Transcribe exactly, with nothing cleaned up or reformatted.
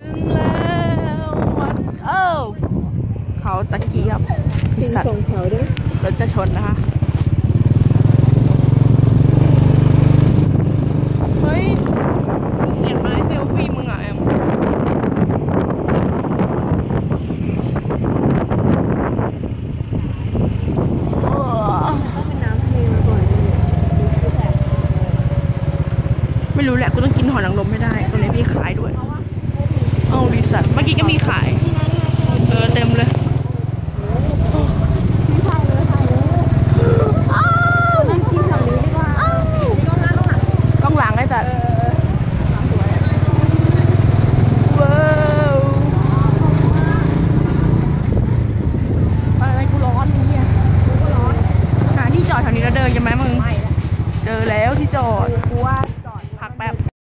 ถึงแล้ววัดเอ้าเขาตะเกียบสัตว์รถจะชนนะคะเฮ้ยมึงเห็นไหมเซลฟี่มึงอ่ะแอมไม่รู้แหละกูต้องกินหอยนางรมไม่ได้ตรงนี้มีขายด้วยเอาดิสัตว์เมื่อกี้ก็มีขาย